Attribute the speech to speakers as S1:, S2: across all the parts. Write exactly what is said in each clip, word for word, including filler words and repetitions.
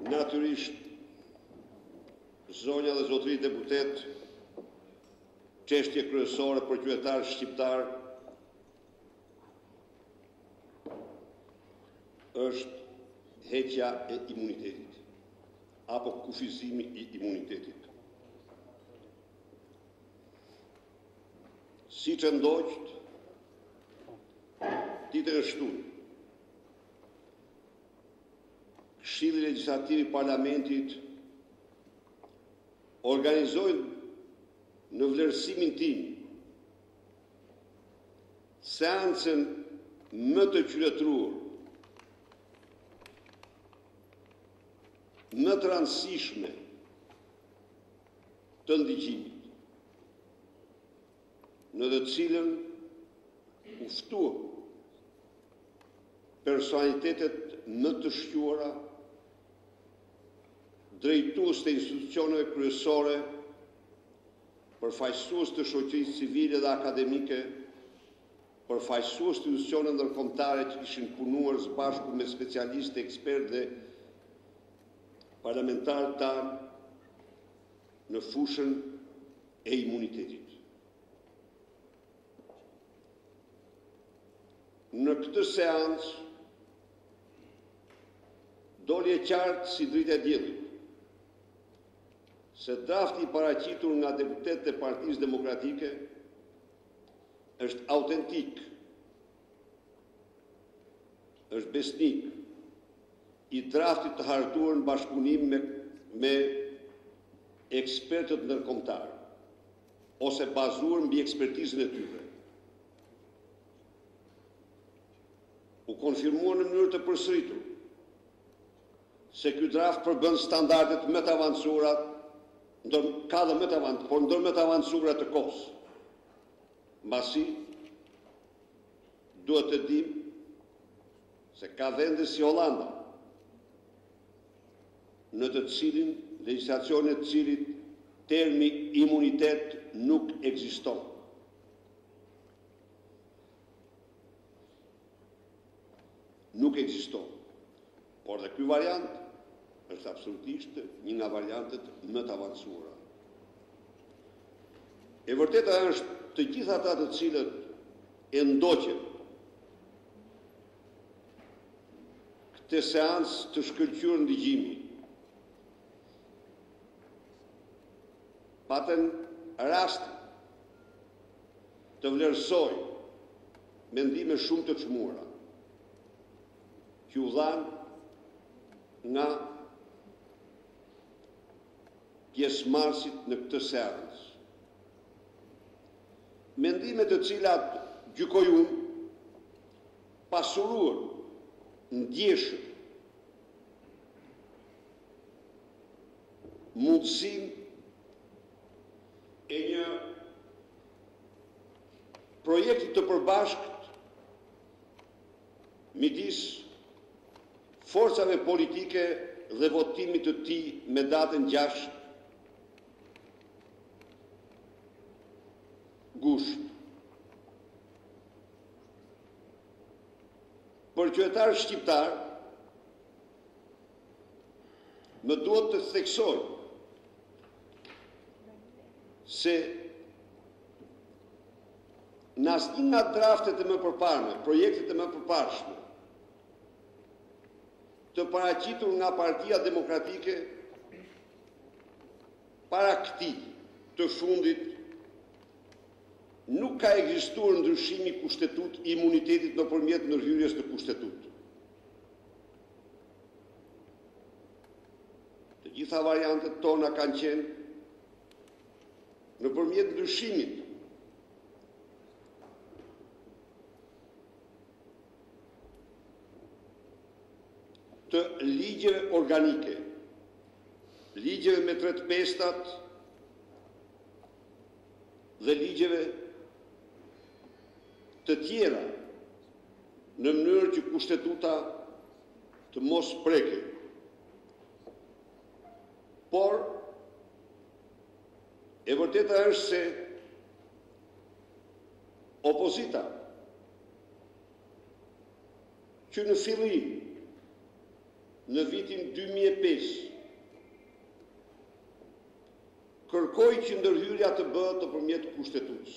S1: natyrisht, zonja dhe zotëri deputet, çështje kryesore për qytetarë shqiptar është heqja e imunitetit, apo kufizimi i imunitetit. Si që ndoqët, ditën e shtunë, Këshilli Legjislativ i Parlamentit organizojnë në vlerësimin tim seancën më të qytetëruar, më të rëndësishme të ndiqimit, në të cilën u ftuan personalitetet më të shquara, drejtues të institucioneve kryesore, përfaqësues të shoqërisë civile dhe akademike, përfaqësues të institucioneve ndërkombëtare që kishin punuar së bashku me specialistë, ekspertë dhe parlamentarë tanë në fushën e imunitetit. Në këtë seancë doli e qartë si dritë e diellit se drafti i paraqitur nga deputetët e Partisë Demokratike është autentik, është besnik i draftit të hartuar në bashkëpunim me, me ekspertët ndërkombëtarë, ose bazuar mbi ekspertizën e tyre. U konfirmuar në mënyrë të përsëritur se ky draft përbën standardet më të avancuara, ndër ka dhe më të avancuara, por ndër më të avancuara të kohës. Mbasi duhet të dimë se ka vende si Hollanda, në të cilin legjislacionin e cilit termi imunitet nuk ekziston. Nuk ekziston. Por dhe ky variant është absolutisht një nga variantet më të avancuara. E vërteta është të gjithë ata të cilët e ndoqën këtë seancë të shkëlqyer ndiqimi, patën rast të vlerësojnë mendime shumë të çmuara që u dhanë nga pjesëmarrësit në këtë seancë. Mendime të cilat gjykojun pasuruar, ndjeshëm, mundësinë e një projekti të përbashkët midis forcave politike dhe votimit të tij me datën gjashtë gusht. Për qytetarë shqiptar, më duhet të theksoj se në asnjë nga draftet e më përparme, projektet e më përparshme, të paraqitur nga Partia Demokratike para këtij të fundit, nuk ka ekzistuar ndryshimi kushtetut i imunitetit nëpërmjet ndërhyrjes të kushtetut. Të gjitha variantet tona kanë qenë nëpërmjet ndryshimit të ligjeve organike, ligjeve me tret pestat dhe ligjeve të tjera në mënyrë që kushtetuta të mos preke. Por, e vërteta është se opozita, që në fillim në vitin dy mijë e pesë kërkoi që ndërhyrja të bëhet nëpërmjet kushtetues.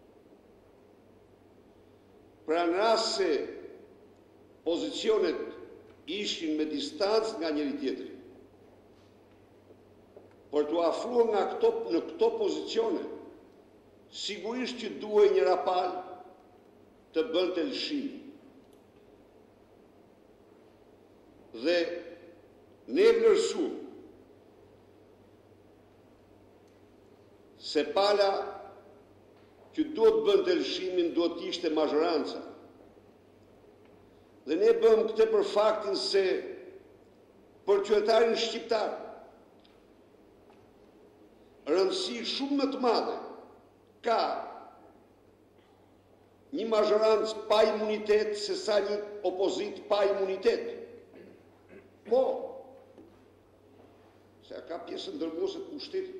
S1: Pra në rast se pozicionet ishin me distancë nga njëri tjetri, për të afruar nga këto, në këto pozicione, sigurisht që duhej një rapal të bënte lëshim. Dhe ne vlerësuam se pala që duhet bënte lëshimin duhet të ishte mazhoranca. Dhe ne bëm këtë për faktin se për qytetarin shqiptar rëndësi shumë më të madhe ka një mazhorancë pa imunitet se sa një opozit pa imunitet. Po, se ka pjesën ndërmuese të pushtetit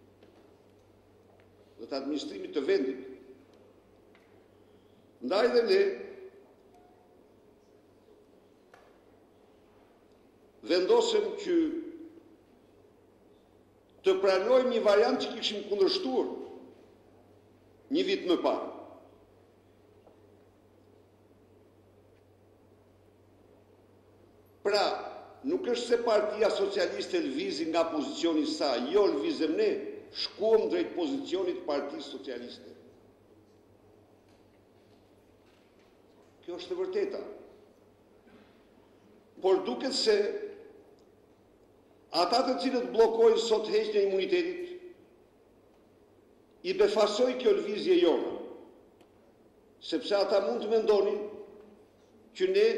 S1: dhe të administrimit të vendit. Ndaj dhe ne vendosëm që të pranojmë një variant që kishim kundërshtuar një vit më parë. Pra, nuk është se Partia Socialiste lëvizi nga pozicioni i saj, jo lëvizëm ne, shkuam drejt pozicionit Partisë Socialiste. Kjo është e vërteta. Por duket se ata të cilët bllokojnë sot heqjen e imunitetit, i befasoi kjo lëvizje jona, sepse ata mund të mendonin që ne,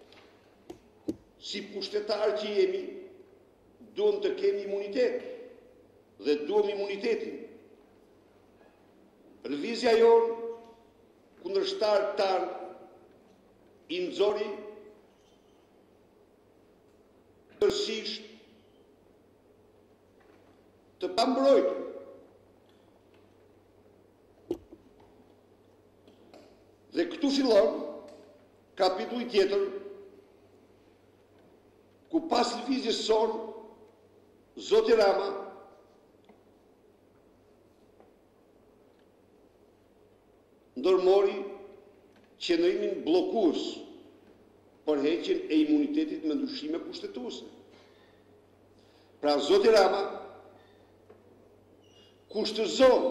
S1: si pushtetarë që jemi, duhem të kemi imunitet dhe duhem imunitetin. Lëvizja jonë, kundërshtarët tanë, i nxori tërësisht të pambrojtur. Dhe këtu fillon kapitulli tjetër, ku pas lëvizjes sonë, Zoti Rama ndërmori qendrimin bllokues për heqjen e imunitetit me ndryshime kushtetuese. Pra Zoti Rama kushtëzon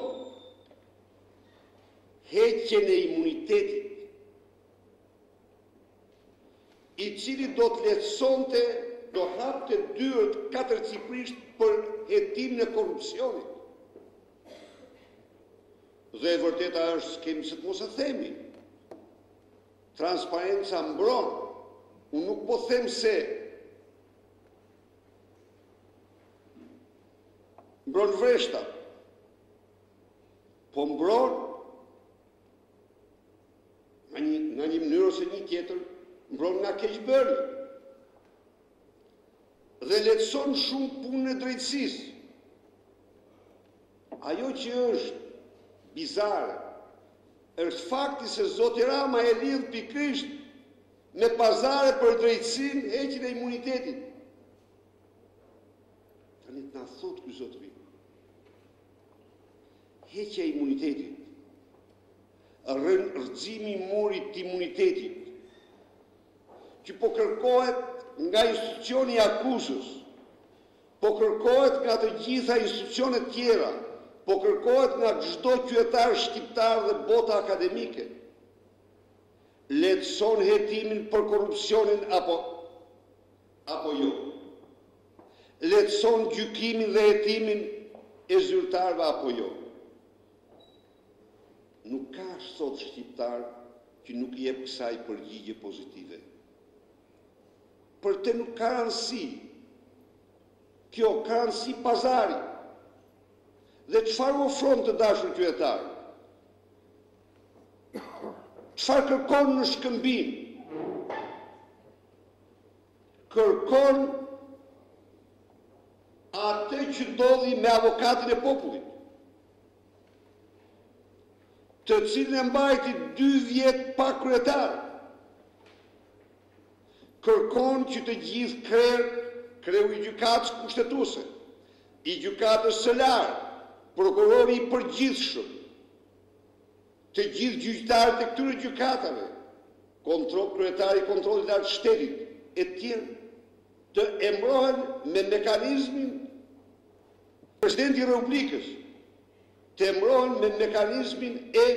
S1: heqjen e imunitetit, i cili do të lehtësonte, do hapte dyert katërcipërisht për hetimin e korrupsionit. Dhe e vërteta është, kemi se të mos e themi, transparenca mbron. Unë nuk po them se mbron vreshta, po mbron nga një, nga një mënyrë ose një tjetër, mbron nga keqbërja dhe lehtëson shumë punën e drejtësisë. Ajo që është bizare është fakti se Zoti Rama e lidh pikërisht me pazare për drejtësinë, heqjen e imunitetit. Tani të na thotë ky zotëri, heqja e imunitetit, rrëzimi i murit të imunitetit, që po kërkohet nga institucioni i akuzës, po kërkohet nga të gjitha institucionet tjera, po kërkohet nga çdo qytetar shqiptar dhe bota akademike, lehtëson hetimin për korrupsionin apo apo jo. Lehtëson gjykimin dhe hetimin e zyrtarëve apo jo. Nuk ka sot shqiptar që nuk i jep kësaj përgjigje pozitive. Për te nuk ka rëndësi. Kjo ka rëndësi pazari. Dhe çfarë ofron të dashur qytetar? Çfarë kërkon në shkëmbim? Kërkon atë që ndodhi me avokatin e popullit, të cilin e mbajti dy vjet pa kryetar. kërkon që të gjithë krerë, kreu i gjykatës kushtetuese, i gjykatës së lartë, prokurori i përgjithshëm, të gjithë gjyqtarët e këtyre gjykatave, kontrol, kryetari i kontrollit lartë shtetit, e tjerë, të emrohen me mekanizmin presidenti i Republikës, të emrohen me mekanizmin e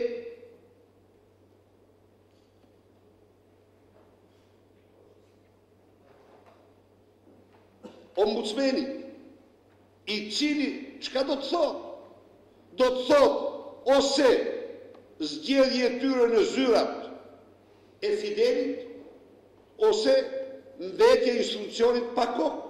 S1: ombudsmenit, i cili çka do të thotë? Do të thotë ose zgjedhje e tyre në zyrat e Fidelit, ose mbetje e institucionit pa kohë.